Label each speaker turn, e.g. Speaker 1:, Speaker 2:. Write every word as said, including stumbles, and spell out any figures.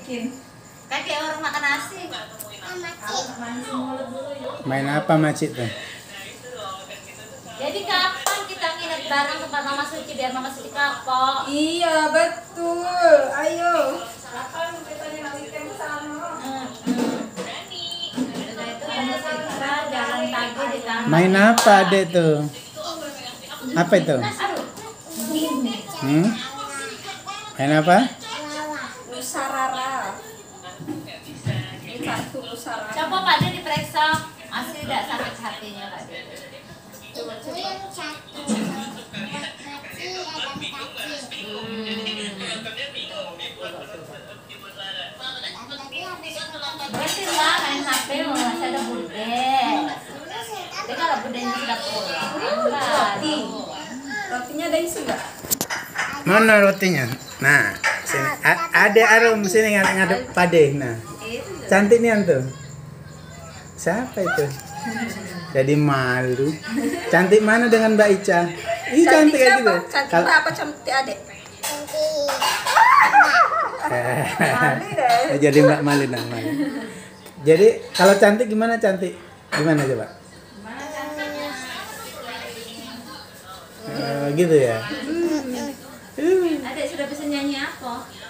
Speaker 1: bikin.
Speaker 2: Kayak orang makan nasi.
Speaker 3: Main apa Macit tuh?
Speaker 2: Jadi kapan kita nginep bareng tempat Mama Suci biar Mama Suci kapok?
Speaker 1: Iya betul. Ayo. Kapan kita nih weekend sama?
Speaker 2: Hmm, hmm. Udah itu Mama Suci jalan pagi di taman.
Speaker 3: Main apa adek tuh? Apa itu? Hmm? Main apa?
Speaker 1: Lusarara. Ini kartu Lusarara.
Speaker 2: Coba Pak De diperiksa, masih tidak sakit hatinya Pak De.
Speaker 1: Coba coba.
Speaker 2: Berarti lah main H P masih ada bude. Jadi kalau budenya sudah pulang,
Speaker 1: Roti. Rotinya ada isi enggak?
Speaker 3: Mana rotinya? Nah, sini. A- ada Arum sini ngadep Pade. Nah, cantik nih antum. Siapa itu? Jadi malu. Cantik mana dengan Mbak Ica? Ih, cantik kayak gitu.
Speaker 1: Cantik
Speaker 3: Kal-
Speaker 1: apa cantik adek? Malu deh.
Speaker 3: Jadi Mbak malu nah, malu. Jadi kalau cantik gimana cantik? Gimana coba? Eh, gitu ya.
Speaker 2: Adek sudah bisa nyanyi apa?